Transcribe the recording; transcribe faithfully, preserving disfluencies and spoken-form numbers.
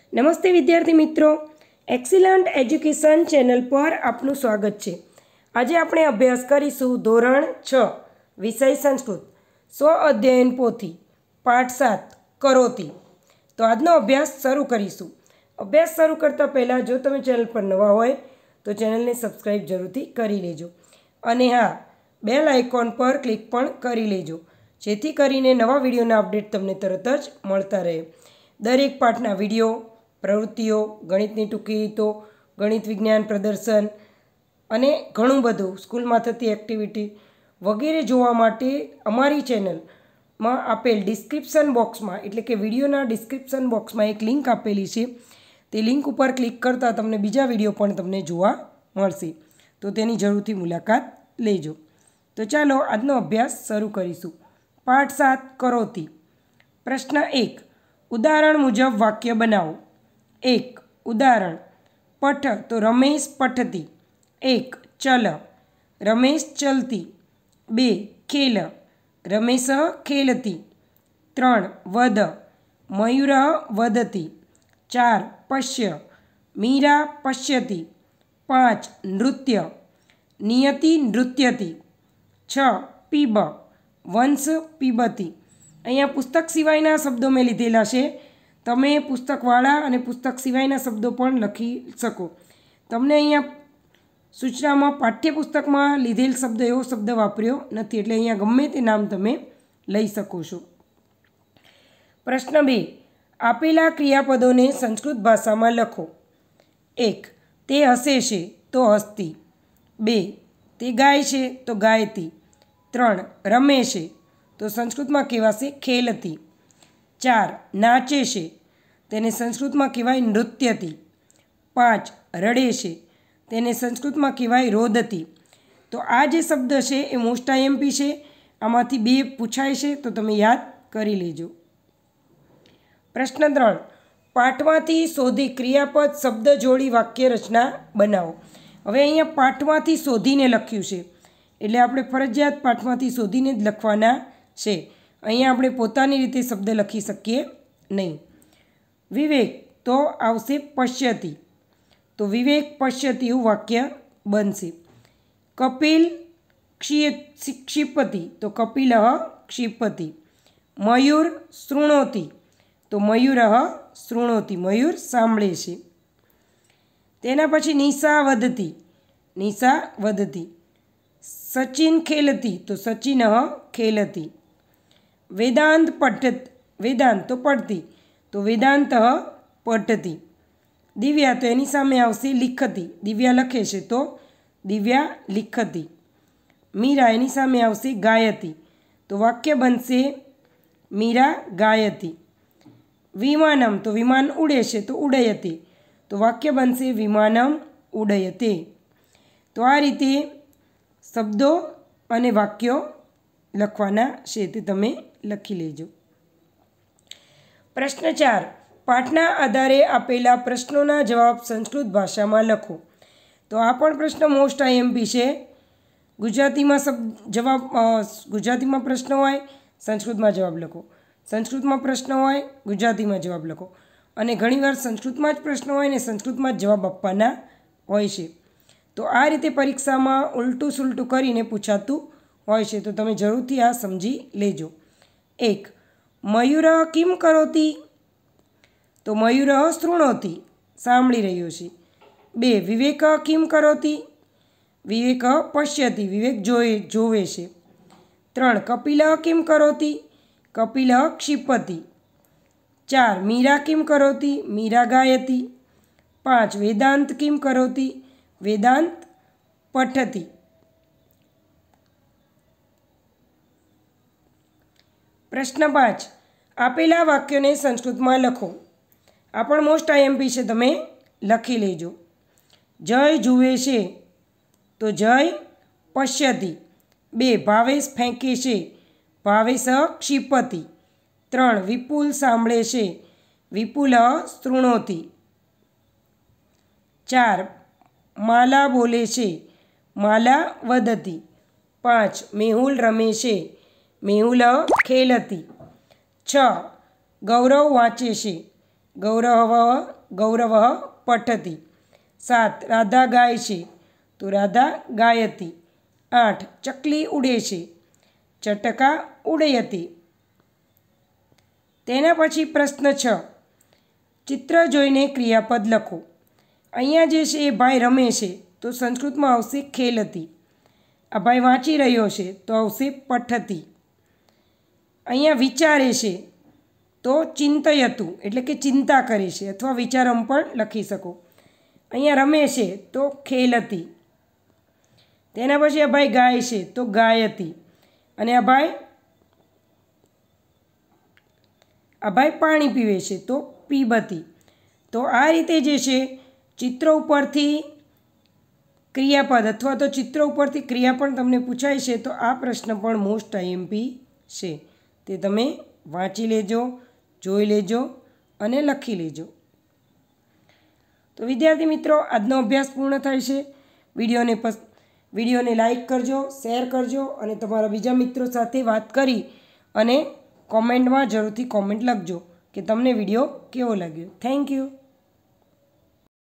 नमस्ते विद्यार्थी मित्रों, एक्सीलન્ટ एज्युकेशन चैनल पर आपનું स्वागत है। आज આપણે અભ્યાસ કરીશું ધોરણ છ વિષય સંસ્કૃત સ્વ અધ્યયન પોથી પાઠ સાત કરોતી। તો આજનો અભ્યાસ શરૂ કરીશું। અભ્યાસ શરૂ કરતા પહેલાં જો તમે ચેનલ પર નવા હોય તો ચેનલને સબસ્ક્રાઈબ જરૂરથી કરી લેજો અને હા, બેલ આઇકોન પર ક્લિક પણ કરી લેજો જેથી કરીને નવા વિડીયોના અપડેટ તમને તરત જ મળતા રહે। દરેક પાઠના વિડીયો, પ્રવૃત્તિઓ, ગણિતની ટૂંકી રીતો, ગણિત વિજ્ઞાન પ્રદર્શન અને ઘણું બધું સ્કૂલમાં થતી એક્ટિવિટી વગેરે જોવા માટે અમારી ચેનલમાં આપેલ ડિસ્ક્રિપ્શન બોક્સમાં એટલે કે વિડીયોના ડિસ્ક્રિપ્શન બોક્સમાં એક લિંક આપેલી છે। તે લિંક ઉપર ક્લિક કરતાં તમને બીજા વિડીયો પણ તમને જોવા મળશે, તો તેની જરૂરથી મુલાકાત લેજો। તો ચાલો આજનો અભ્યાસ શરૂ કરીશું। પાઠ સાત કરોતી। પ્રશ્ન એક, ઉદાહરણ મુજબ વાક્ય બનાવો। एक उदाहरण, पठ तो रमेश पठती। एक चल, रमेश चलती। बे खेल, रमेश खेलती। त्रण वध, मयूर वदती। चार पश्य, मीरा पश्यती। पाँच नृत्य, नियति नृत्यति। छ पीब, वंश पीबती। अहींया पुस्तक सिवायना शब्दों में लीधेला छे। તમે પુસ્તકવાળા અને પુસ્તક સિવાયના શબ્દો પણ લખી શકો। તમને અહીંયા સૂચનામાં પાઠ્યપુસ્તકમાં લીધેલ શબ્દ એવો શબ્દ વાપર્યો નથી, એટલે અહીંયા ગમે તે નામ તમે લઈ શકો છો। પ્રશ્ન બે, આપેલા ક્રિયાપદોને સંસ્કૃત ભાષામાં લખો। એક, તે હસે છે તો હસતી। બે, તે ગાય છે તો ગાયતી। ત્રણ, રમે છે તો સંસ્કૃતમાં કહેવાશે ખેલતી। चार, नाचे छे तेने संस्कृत में कहेवाय नृत्यती। पाँच, रड़े छे तेने संस्कृत में कहेवाय रोदती। तो आ जे शब्द है ए मोस्ट आईएमपी है, आमांथी बे पूछाय छे तो तमे याद करी लेजो। प्रश्न त्रण, पाठमांथी शोधी क्रियापद शब्द जोड़ी वाक्य रचना बनावो। हवे अहींया पाठमांथी शोधीने लख्युं छे एटले आपणे फरजियात पाठमांथी शोधीने ज लखवाना छे। अहींया આપણે પોતાની રીતે શબ્દ લખી શકીએ નહીં। વિવેક તો આવશે પશ્યતિ, તો વિવેક પશ્યતિ એવું વાક્ય બનશે। કપિલ ક્ષિપતિ તો કપિલઃ ક્ષિપતિ। મયુર શૃણોતિ તો મયુરઃ શૃણોતિ, મયુર સાંભળે છે। તેના પછી નિશા વદતી, નિશા વદતી। સચિન ખેલતી તો સચિનઃ ખેલતી। वेदांत पठत, वेदांत तो पढ़ती तो वेदांत पठती। दिव्या तो एनी सामे आवशे लिखती, दिव्या लखे छे तो दिव्या लिखती। मीरा एनी सामे आवशे गायती, तो वाक्य बनशे मीरा गायती। विमानम तो विमान उड़े छे तो उडयते, तो वाक्य बनशे विमानम उडयते। तो आ रीते शब्दों अने वाक्यों लखवाना छे ते तमे लखी लेजो। प्रश्न चार, पाठना आधारे आपेला प्रश्नों जवाब संस्कृत भाषा में लखो। तो आ पण प्रश्न मोस्ट आईएमपी है। गुजराती में सब जवाब, गुजराती में प्रश्न होय संस्कृत में जवाब लखो, संस्कृत में प्रश्न होय गुजराती में जवाब लखो, अने घणीवार संस्कृत में ज प्रश्न होय ने संस्कृत में जवाब आपवाना होय छे। तो आ रीते परीक्षा में उल्टू सुलटू करीने पूछातुं होय छे, तो तमे जरूरथी आ समझी लेजो। एक, मयूर किम करोती तो मयूर शृणोती, सांभळी रह्यो छे। बे, विवेक किम करोती, विवेक पश्यति, विवेक जोए जोवे छे। त्रण, कपिल किम करोती, कपिल क्षिपति। चार, मीरा किम करोती, मीरा गायती। पाँच, वेदांत किम करोती, वेदांत पठति। प्रश्न पाँच, आपेला वाक्यों ने संस्कृत में लखो। आ पण मोस्ट आईएमपी है, तमे लखी लेजो। जय जुए छे तो जय पश्यति। बे, भावेश फेंके छे, भावेश क्षिपति। त्रण, विपुल सांभळे छे, विपुल शृणोति। चार, माला बोले छे, माला वदति। पाँच, मेहुल रमे छे, मेहुल खेलती। छ, गौरव वाँचे छे, ગૌરવ ગૌરવ પઠતી. સાત રાધા ગાય છે તો રાધા ગાયતી. આઠ ચકલી ઉડે છે, ચટકા ઉડયતી. તેના પછી પ્રશ્ન છ, ચિત્ર જોઈને ક્રિયાપદ લખો. અહીંયા જે છે એ ભાઈ રમે છે તો સંસ્કૃતમાં આવશે ખેલતી. આ ભાઈ વાંચી રહ્યો છે તો આવશે પઠતી. અહીંયા વિચારે છે તો ચિંતયતું એટલે કે ચિંતા કરે છે અથવા વિચારમ પણ લખી શકો. અહીંયા રમે છે તો ખેલતી. તેના પછી આ ભાઈ ગાય છે તો ગાયતી. અને આ ભાઈ આ ભાઈ પાણી પીવે છે તો પીબતી. તો આ રીતે જે છે ચિત્ર ઉપરથી ક્રિયાપદ અથવા તો ચિત્ર ઉપરથી ક્રિયા પણ તમને પૂછાય છે તો આ પ્રશ્ન પણ મોસ્ટ આઈએમપી છે. તે તમે વાંચી લેજો, જોઈ લેજો અને લખી લેજો. તો વિદ્યાર્થી મિત્રો, આજનો અભ્યાસ પૂર્ણ થાય છે. વિડીયોને પસ વિડીયોને લાઈક કરજો, શેર કરજો અને તમારા બીજા મિત્રો સાથે વાત કરી અને કોમેન્ટમાં જરૂરથી કોમેન્ટ લખજો કે તમને વિડીયો કેવો લાગ્યો. Thank you.